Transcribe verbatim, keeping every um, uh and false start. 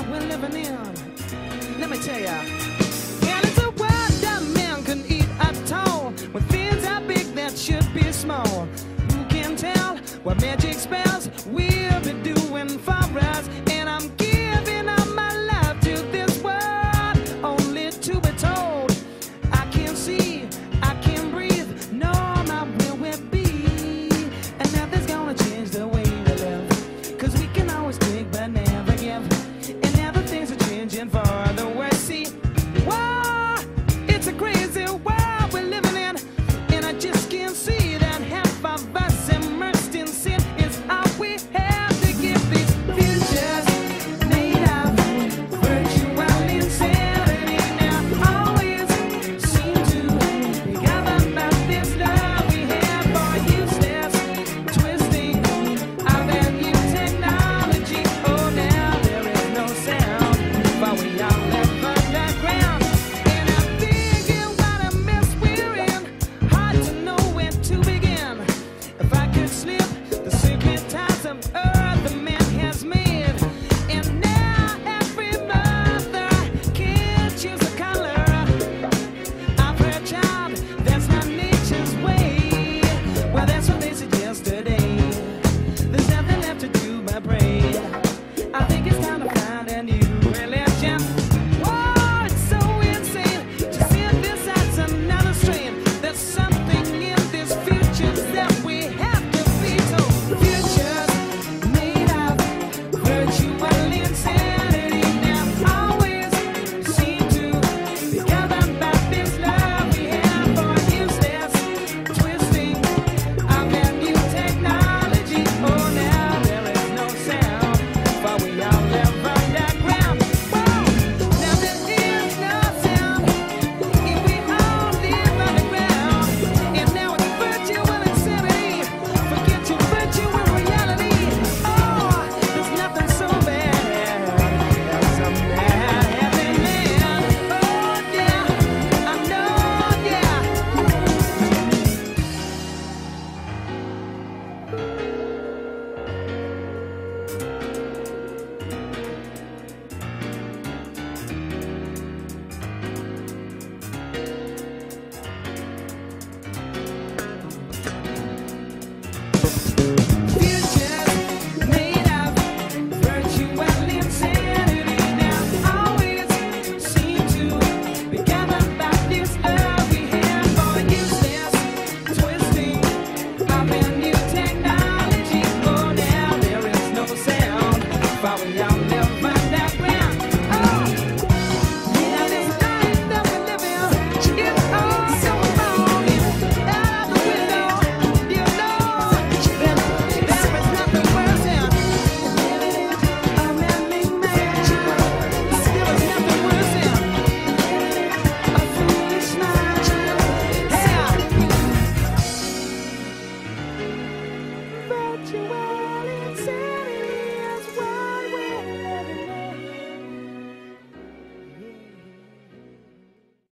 world we're living in. Let me tell ya. Well, it's a world that man can eat at all. When things are big that should be small. Who can tell what magic spells we'll be doing for us? And I'm giving up my life to this world, only to be told I can't see, I can't breathe, no, not where we'll be. And nothing's gonna change the way we live, 'cause we can always take but never give. And now the things are changing for the worse. See, whoa, it's a crazy world we're living in, and I just can't see that half of us immersed in sin is all we have to give. These futures made of virtual insanity now always seem to be governed by this love we have for useless twisting of that new technology. Oh, now there is no sound, but we all live underground. And I'm thinking what a mess we're in, hard to know where to begin. If I could slip the secret ties of earth the man has made, and now every mother can choose a color. I've heard, child, that's not nature's way. Well, that's what they said yesterday. There's nothing left to do but pray. I think it's time to find a new religion. Whoa, it's so insane to see this as another strain. There's something in this future that we have to be told. Futures made of virtual insanity now always seem to be governed by this love we have for useless twisting of that new technology. Oh, now there is no sound, for we all live underground. Whoa, now there is no sound if we all live underground. And now it's virtual insanity. Forget your virtual reality. Oh, there's nothing so bad as some bad happening. Oh, yeah, I know, yeah. Futures made of virtual insanity now always seem to be governed by this love we have for useless twisting of that new technology. Oh, now there is no sound, for we all live underground. Oh, yeah, this life that we live in, it's all so wrong. Out of the window, you know, there is nothing worse than living in a man-made mansion. There is nothing worse than a foolish mind. Yeah. Virtual